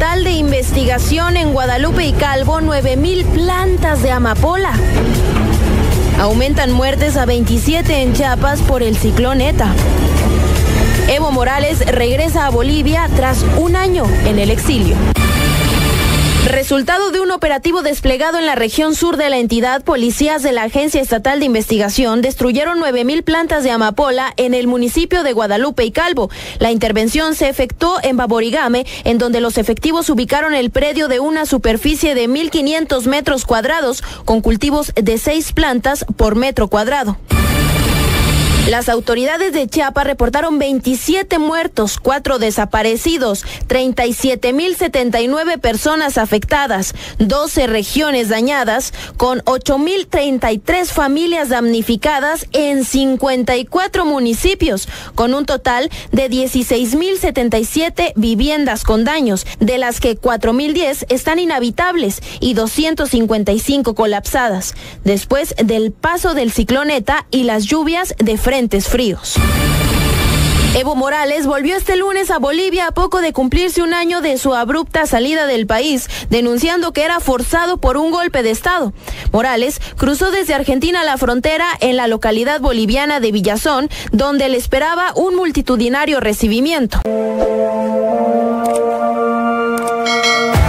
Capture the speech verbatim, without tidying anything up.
Estatal de Investigación en Guadalupe y Calvo nueve mil plantas de amapola. Aumentan muertes a veintisiete en Chiapas por el ciclón ETA. Evo Morales regresa a Bolivia tras un año en el exilio. Resultado de un operativo desplegado en la región sur de la entidad, policías de la Agencia Estatal de Investigación destruyeron nueve mil plantas de amapola en el municipio de Guadalupe y Calvo. La intervención se efectuó en Baborigame, en donde los efectivos ubicaron el predio de una superficie de mil quinientos metros cuadrados, con cultivos de seis plantas por metro cuadrado. Las autoridades de Chiapas reportaron veintisiete muertos, cuatro desaparecidos, treinta y siete mil setenta y nueve personas afectadas, doce regiones dañadas, con ocho mil treinta y tres familias damnificadas en cincuenta y cuatro municipios, con un total de dieciséis mil setenta y siete viviendas con daños, de las que cuatro mil diez están inhabitables y doscientas cincuenta y cinco colapsadas, después del paso del ciclón ETA y las lluvias de frentes fríos. Evo Morales volvió este lunes a Bolivia a poco de cumplirse un año de su abrupta salida del país, denunciando que era forzado por un golpe de Estado. Morales cruzó desde Argentina la frontera en la localidad boliviana de Villazón, donde le esperaba un multitudinario recibimiento.